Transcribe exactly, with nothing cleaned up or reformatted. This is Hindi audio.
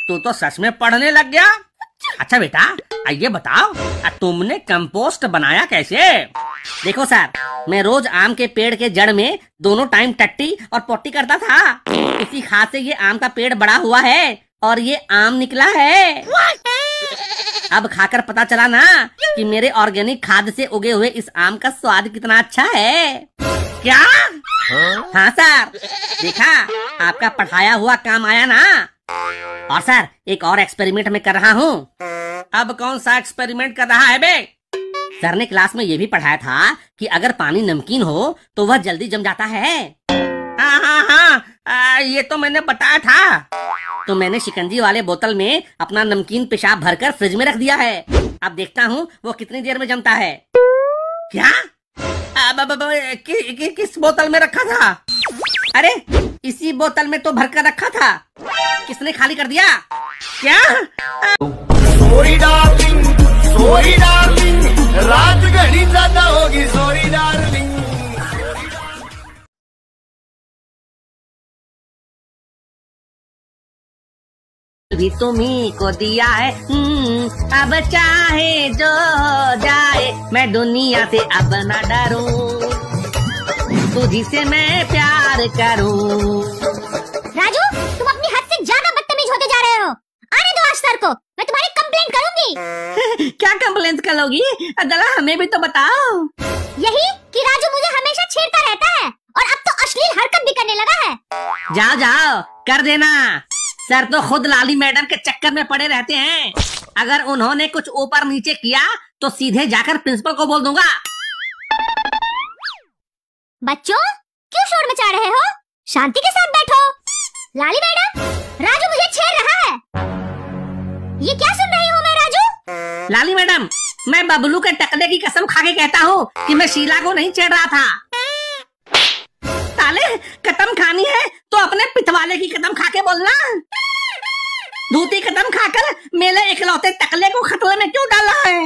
तू तो सच में पढ़ने लग गया। अच्छा बेटा, ये बताओ तुमने कंपोस्ट बनाया कैसे? देखो सर, मैं रोज आम के पेड़ के जड़ में दोनों टाइम टट्टी और पोटी करता था। इसी खाद से ये आम का पेड़ बड़ा हुआ है और ये आम निकला है। अब खाकर पता चला ना कि मेरे ऑर्गेनिक खाद से उगे हुए इस आम का स्वाद कितना अच्छा है। क्या? हाँ सर, देखा, आपका पढ़ाया हुआ काम आया ना। और सर, एक और एक्सपेरिमेंट मैं कर रहा हूँ। अब कौन सा एक्सपेरिमेंट कर रहा है बे? सर ने क्लास में ये भी पढ़ाया था कि अगर पानी नमकीन हो तो वह जल्दी जम जाता है। हाँ हाँ हाँ, आ, ये तो मैंने बताया था। तो मैंने शिकंजी वाले बोतल में अपना नमकीन पेशाब भरकर फ्रिज में रख दिया है। अब देखता हूँ वो कितनी देर में जमता है। क्या? अब, अब, अब, कि, कि, किस बोतल में रखा था? अरे इसी बोतल में तो भरकर रखा था। किसने खाली कर दिया? क्या? सॉरी डार्लिंग, सॉरी डार्लिंग, रात घड़ी ज्यादा होगी, सॉरी डार्लिंग। भी तुम्ही को दिया है, अब चाहे जो जाए, मैं दुनिया से अब न डरूं, तुझी से मैं प्यार करूं। राजू, तुम अपनी हद से ज्यादा बदतमीज होते जा रहे हो। आने दो आज सर को, मैं तुम्हारी कंप्लेंट करूंगी। क्या कंप्लेंट करोगी? जरा हमें भी तो बताओ। यही कि राजू मुझे हमेशा छेड़ता रहता है और अब तो अश्लील हरकत भी करने लगा है। जाओ जाओ, कर देना। सर तो खुद लाली मैडम के चक्कर में पड़े रहते हैं। अगर उन्होंने कुछ ऊपर नीचे किया तो सीधे जाकर प्रिंसिपल को बोल दूंगा। बच्चों, क्यों शोर मचा रहे हो? शांति के साथ बैठो। लाली मैडम, राजू मुझे छेड़ रहा है। ये क्या सुन रही हूँ मैं राजू? लाली मैडम, मैं बबलू के टकले की कसम खा के कहता हूँ कि मैं शीला को नहीं छेड़ रहा था। साले, कदम खानी है तो अपने पितवाले की कदम खा के बोलना। धूती कदम खाकर मेरे इकलौते टकले को खतरे में क्यों डाला है?